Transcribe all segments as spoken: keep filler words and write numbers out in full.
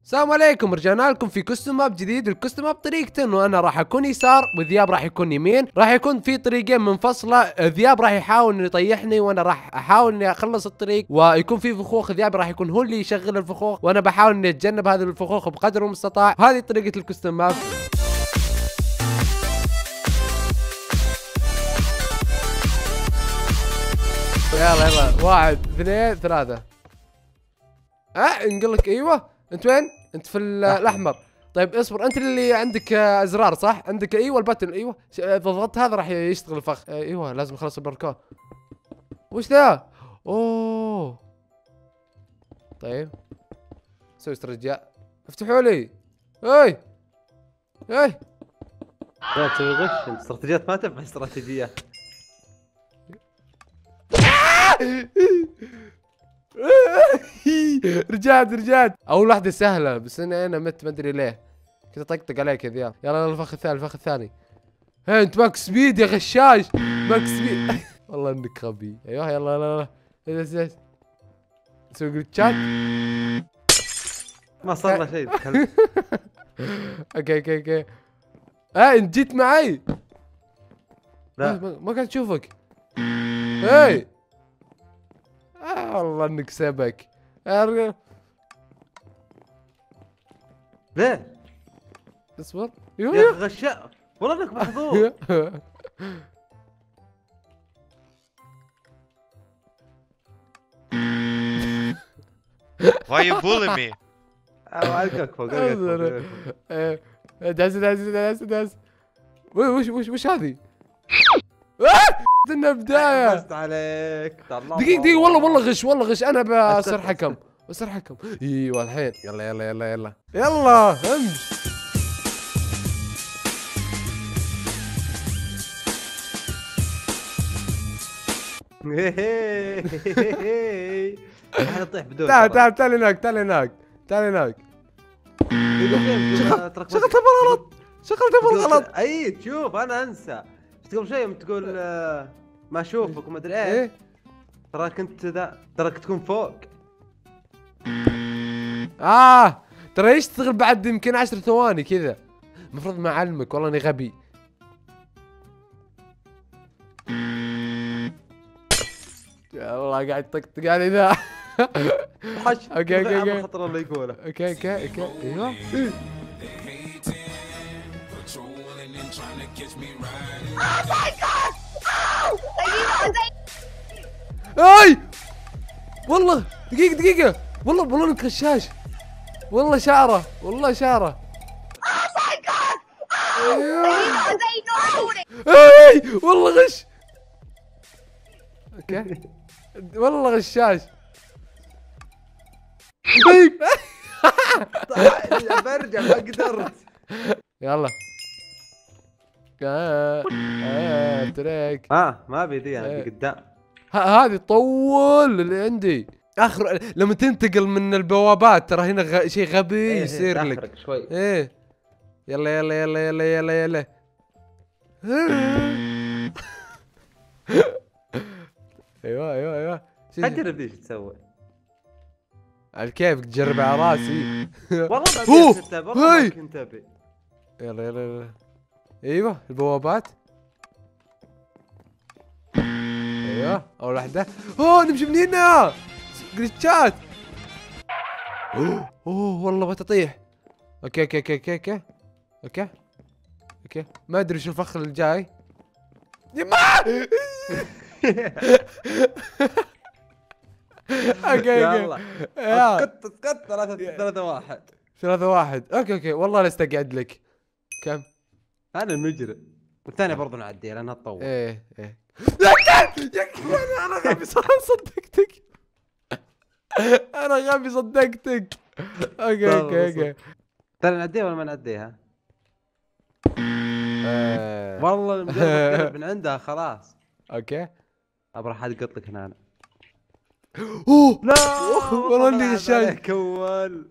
السلام عليكم، رجعنا لكم في كستم ماب جديد. الكستم ماب طريقتين، وانا راح اكون يسار وذياب راح يكون يمين. راح يكون في طريقين منفصله، ذياب راح يحاول انه يطيحني وانا راح احاول اني اخلص الطريق، ويكون في فخوخ. ذياب راح يكون هو اللي يشغل الفخوخ وانا بحاول اني اتجنب هذه الفخوخ بقدر المستطاع. هذه طريقه الكستم ماب. يلا يلا، واحد اثنين ثلاثه. اه نقول لك ايوه. انت وين؟ انت في الاحمر. طيب اصبر، انت اللي عندك ازرار صح؟ عندك ايوه البتن. ايوه اذا ضغطت هذا راح يشتغل الفخ. ايوه لازم اخلص الباركور. وش ذا؟ اوه طيب سوي استرجاع. افتحوا لي. اي اي لا تسوي غش، انت استراتيجيات ما تنفع استراتيجيات. رجعت رجعت. اول واحدة سهلة بس انا انا مت ما ادري ليه. كنت اطقطق عليك يا ذياب. يلا يلا الفخ الثاني الفخ الثاني. هي انت ماك سبيد يا غشاش. ماك سبيد. والله انك غبي. ايوه يلا يلا يلا. سوي جلتشات. ما صار له شيء. اوكي اوكي اوكي. اه انت جيت معي. لا ما, ما كنت اشوفك. هاي آه والله انك سبك. ليه؟ اصبر. يا ايوه غشاء والله انك محظوظ. Why you bullying me? القاك فوق القاك فوق. داس داس داس داس. وش وش وش هذه؟ انها بداية. بست عليك. دقيقة دقيقة والله والله غش والله غش. انا بصير حكم بصير حكم. ايوه الحين يلا يلا يلا يلا يلا امش. احنا نطيح بدون. تعال تعال تعال هناك تعال هناك تعال هناك. شغلتها بالغلط شغلتها بالغلط. اي شوف انا انسى. قبل شيء يوم تقول آه ما اشوفك وما ادري ايه. تراك انت ذا تراك تكون فوق. اه ترى يشتغل بعد يمكن عشر ثواني كذا. المفروض ما اعلمك والله اني غبي. والله قاعد طقطق علي ذا. حش. اوكي اوكي اوكي. الخطر اللي يقوله. اوكي اوكي اوكي ايوه. اي والله دقيقة دقيقة. والله والله انك غشاش. والله شعره والله شعره. اي والله غش. اوكي والله غشاش. برجع ما قدرت. يلا اه تريك. اه ما بيدي انا ابي قدام. هذه طول اللي عندي. اخر لما تنتقل من البوابات ترى هنا غ... شيء غبي يصير ايه لك شوي. ايه يلا يلا يلا يلا يلا يلا. ايوه ايوه ايوه. اجرب ايش تسوي. على كيفك تجرب على راسي. والله ما كنت ابي والله ما كنت ابي. يلا يلا يلا. ايوه البوابات. ايوه اول واحدة. اوه نمشي من هنا. جلتشات. اوه اوه والله ما تطيح. اوكي اوكي اوكي اوكي اوكي اوكي اوكي. ما ادري شو الفخ اللي جاي. يما. اوكي اوكي. اسكت اسكت. ثلاثة ثلاثة واحد. ثلاثة واحد. اوكي اوكي والله لا استقعد لك. كم؟ انا المجرم. والثانية برضه نعديها لانها تطول. ايه ايه. يا انا غبي صدقتك. انا غبي صدقتك. اوكي اوكي اوكي. ترى نعديها ولا ما نعديها؟ والله مجرد من عندها خلاص. اوكي ابى راح ادقط لك هنا انا. اوه لا والله اني غشاش. كول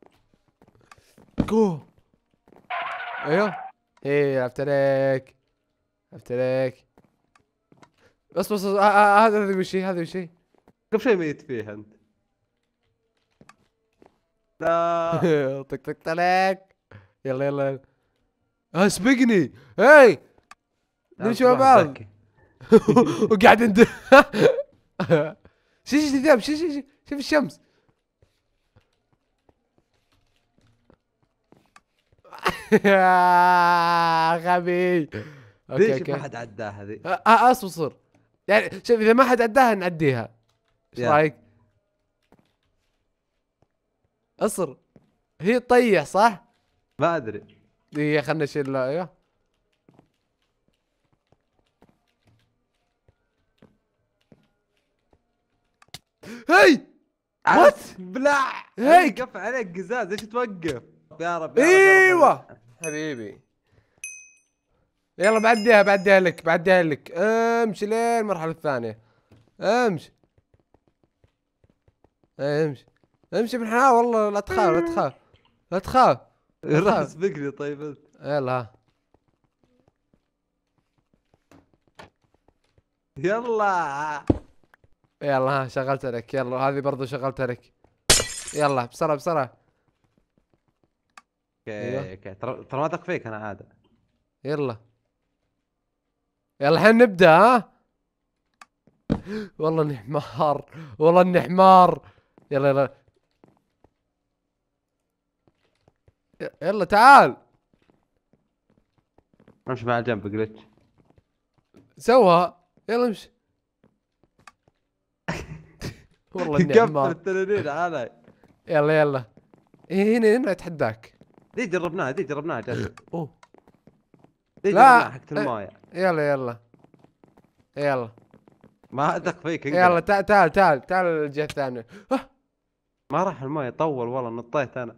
جو. ايوه ايه عرفت عليك عرفت عليك. بس بس هذا هذا وش هذا وش. قبل شيء ميت فيها انت. لا. طق طق طلق. يلا يلا يلا. ها سبقني. هاي نمشي مع بعض. وقاعد عند شي شي ذياب شي شي شي شوف الشمس. يا غبي. اوكي ليش اوكي. ما حد عداها هذه؟ اه اصبر يعني شوف اذا ما حد عداها نعديها. ايش يلا. رايك؟ اصر. هي تطيح صح؟ ما ادري. دقيقة خلنا نشيل ايوه. هي وات؟ بلع هيك. قف عليك قزاز، ليش توقف؟ يا رب يا رب. ايوه حبيبي. يلا بعديها بعديها لك بعديها لك. امشي لين المرحلة الثانية. امشي امشي امشي بالحياة. والله لا تخاف لا تخاف لا تخاف. راح سبقني طيب انت. يلا ها. يلا. يلا ها شغلتها لك. يلا هذه برضو شغلتها لك. يلا بسرعة بسرعة. اوكي اوكي، ترى ترى ما اثق فيك انا عادة. يلا يلا الحين نبدأ ها. والله اني حمار والله اني حمار. يلا يلا يلا تعال. امشي مع الجنب جلتش. سوها. يلا امشي. والله اني قفل حمار. التنانين علي. يلا يلا. إيه هنا هنا اتحداك. دي جربناها دي جربناها جد. اوه دي لا. جربناها حقت المايه. يلا يلا يلا ما اثق فيك انقلب. يلا تعال تعال تعال تعال الجهة الثانية. ما راح المايه طول والله نطيت انا.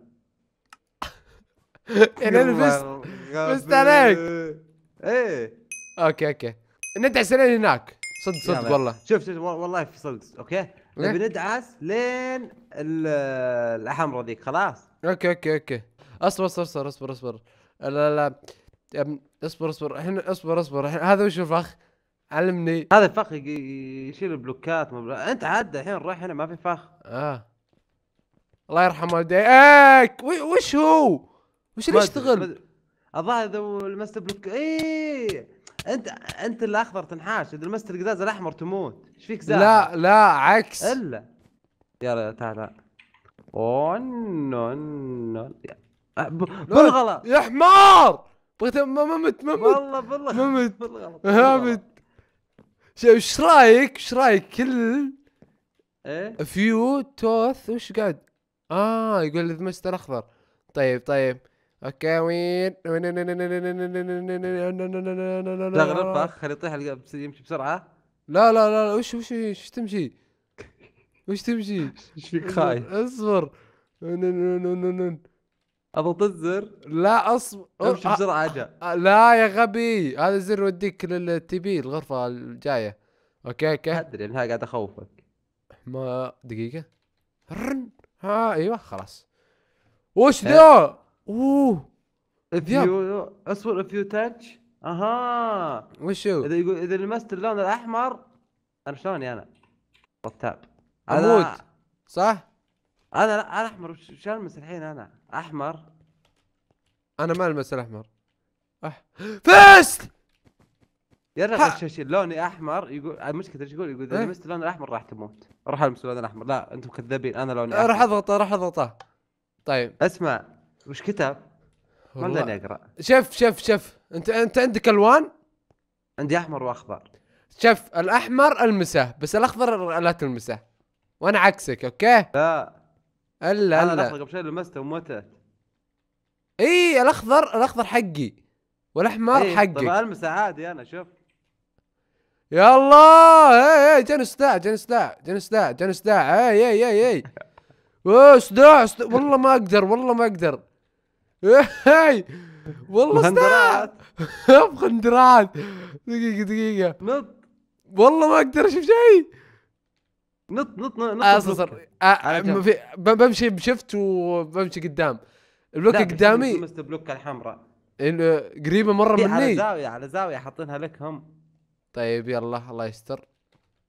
يعني انا فزت. غبي. فزت عليك. ايه. اوكي اوكي. ندعس لين هناك. صدق صدق يلا. والله. شوف شوف والله في صدق. اوكي نبي ندعس لين ال- الاحمر ذيك خلاص. اوكي اوكي اوكي. اصبر اصبر اصبر اصبر اصبر. لا لا يا ابن- اصبر اصبر الحين اصبر اصبر الحين هذا وش الفخ؟ علمني. هذا الفخ يجي- يشيل البلوكات مبل... انت عدى الحين روح هنا ما في فخ. اه الله يرحم والديك. و- وش هو؟ وش اللي ما أدري- ما يشتغل؟ أدري. الظاهر اذا لمست بلوك ايه. انت انت الاخضر تنحاش، اذا لمست القزاز الاحمر تموت. ايش فيك زاهد؟ لا لا عكس. الا. يلا تعال تعال. اوه نو نو. ب- بالغلط. يا حمار. بغيت ما ما مت ما مت والله بالغلط. ما مت بالغلط. ما بالغلط. مت. شوف ايش رايك ايش رايك كل ايه فيو توث وش قاعد؟ اه يقول اذا مست الاخضر. طيب طيب اوكي وين شغل الفخ خليه يطيح الق- يمشي بسرعه. لا لا لا لا، وش وش وش تمشي؟ وش تمشي؟ ايش فيك اصبر خايف؟ اصبر. اضغط الزر. لا اصبر. امشي بسرعه اجا. آه، لا يا غبي هذا الزر يوديك للتي بي الغرفة الجاية. اوكي اوكي. ادري انها قاعد اخوفك. ما دقيقة. رن. ها ايوه خلاص. وش إيه. ذا؟ اوه if يب. you اصبر if you touch. اها وش هو؟ اذا يقول اذا لمست اللون الاحمر. انا شلوني انا؟ رتاب. اموت انا صح؟ انا لا انا احمر. وش وش المس الحين انا؟ احمر. انا ما المس الاحمر. أح. فزت. يا ها. رجل شاشين لوني احمر. يقول المشكله ايش يقول؟ يقول اذا إيه؟ لمست اللون الاحمر راح تموت. راح المس اللون الاحمر. لا انتم كذابين انا لوني راح احمر. اضغطه راح اضغطه. طيب اسمع وش كتب؟ ما والله. بدي اقرا. شوف شوف شوف انت انت عندك الوان. عندي احمر واخضر. شوف الاحمر المسه بس الاخضر لا تلمسه. وانا عكسك اوكي. لا الا انا الا الاخضر قبل شوي لمسته ومتت. اي الاخضر الاخضر حقي والاحمر إيه، طيب حقك. المسه عادي انا شوف. يلا اي اي جاني صداع جاني صداع جاني صداع جاني صداع اي اي اي اي اوه صداع صداع. والله ما اقدر والله ما اقدر. اي والله صداع. مخندرات. مخندرات. دقيقة دقيقة نط والله ما اقدر اشوف شيء. نط نط نط اصلا بلوك. آه بمشي بشفت وبمشي قدام. البلوك لا، بس قدامي لمست البلوكه الحمراء. ال- قريبة مرة إيه، على مني. زاويه على زاويه حاطينها لك هم. طيب يلا الله يستر.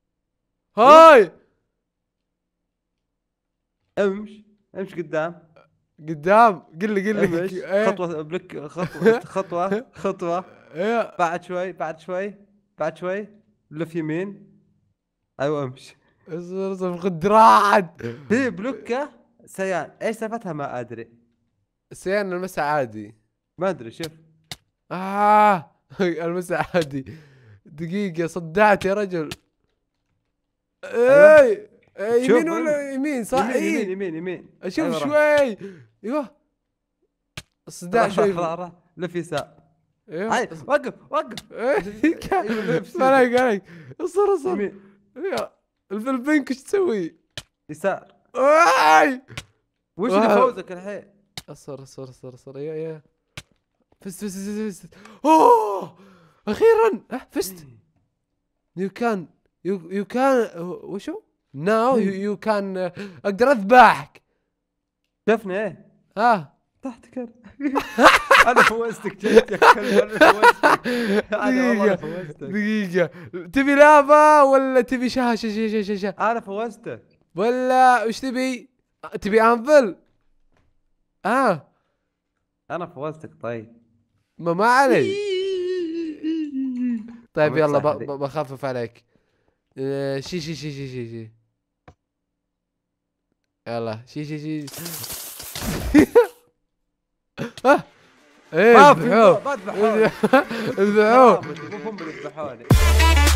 هاي امش امش قدام. قدام قل لي قل لي ايش إيه؟ خطوه بلك خطوه خطوه خطوه ايه بعد شوي بعد شوي بعد شوي لف يمين. ايوه امشي. اصبر اصبر خذ دراعك. في بلوكه سيان ايش سالفتها ما ادري. سيان المسا عادي. ما ادري شوف. اه المسا عادي. دقيقة صدعت يا رجل. أيوة. ايه إيه، شوف يمين ولا يمين صح؟ يمين يمين ايه يمين يمين. اشوف أيوة راح. شوي. ايوه الصداع راح شوي. راح راح راح. لف يسار. ايوه هاي وقف وقف. ما عليك عليك. اصبر اصبر. يمين يا البنك ايش تسوي؟ يسار. اي وش اللي واو. فوزك الحين؟ اصبر اصبر اصبر اصبر يا يا فزت فزت فزت فزت. اوه اخيرا أه، فزت. يو كان يو يو كان وشو؟ ناو يو كان اقدر اذبحك. شفنا ايه ها تحت كر. انا فوزتك جيت يا كلب. انا فوزتك. انا والله دقيقة فوزتك. دقيقة تبي لافا ولا تبي شاشة شاشة شاشة انا فوزتك. ولا وش تبي؟ تبي انفل؟ اه انا فوزتك طيب. ما ما علي. طيب عملت يلا صح ب- دي. ب- بخفف عليك. آه، شي شي شي شي شي شي يلا شي شي شي. اه ايه ما في اذبحوه ما ذبحوني. اذبحوه. مو هم اللي ذبحوني.